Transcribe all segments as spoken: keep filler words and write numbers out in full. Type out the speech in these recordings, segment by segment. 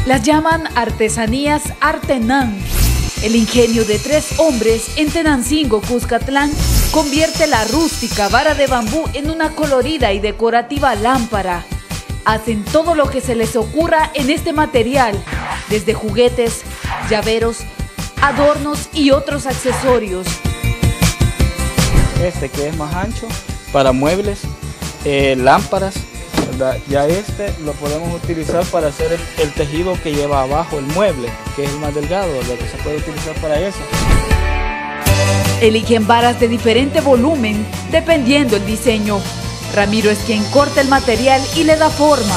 Las llaman artesanías Artenán. El ingenio de tres hombres en Tenancingo, Cuscatlán, convierte la rústica vara de bambú en una colorida y decorativa lámpara. Hacen todo lo que se les ocurra en este material, desde juguetes, llaveros, adornos y otros accesorios. Este que es más ancho para muebles, eh, lámparas, ¿verdad? Ya este lo podemos utilizar para hacer el, el tejido que lleva abajo el mueble, que es el más delgado, lo que se puede utilizar para eso. Eligen varas de diferente volumen, dependiendo el diseño. Ramiro es quien corta el material y le da forma.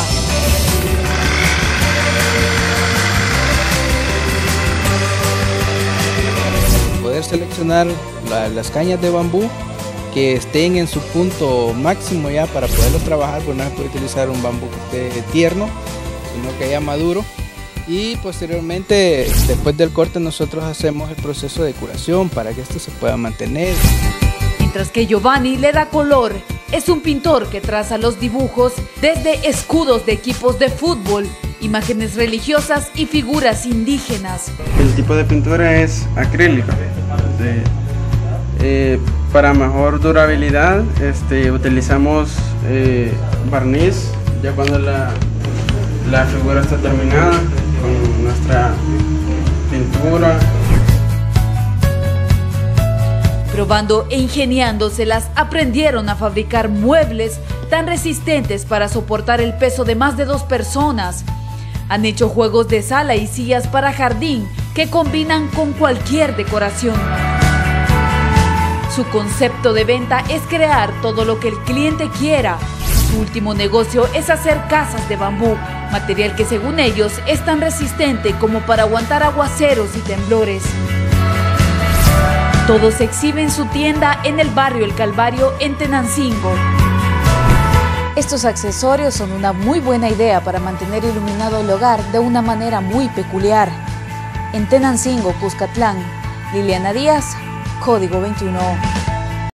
Poder seleccionar la, las cañas de bambú que estén en su punto máximo ya para poderlo trabajar, pues no se puede utilizar un bambú que esté tierno, sino que ya maduro. Y posteriormente, después del corte, nosotros hacemos el proceso de curación para que esto se pueda mantener. Mientras que Giovanni le da color, es un pintor que traza los dibujos desde escudos de equipos de fútbol, imágenes religiosas y figuras indígenas. El tipo de pintura es acrílica. De, eh, para mejor durabilidad este, utilizamos eh, barniz, ya cuando la, la figura está terminada con nuestra pintura. Probando e ingeniándoselas, aprendieron a fabricar muebles tan resistentes para soportar el peso de más de dos personas. Han hecho juegos de sala y sillas para jardín que combinan con cualquier decoración. Su concepto de venta es crear todo lo que el cliente quiera. Su último negocio es hacer casas de bambú, material que según ellos es tan resistente como para aguantar aguaceros y temblores. Todo se exhibe en su tienda en el barrio El Calvario, en Tenancingo. Estos accesorios son una muy buena idea para mantener iluminado el hogar de una manera muy peculiar. En Tenancingo, Cuscatlán, Liliana Díaz, Código veintiuno.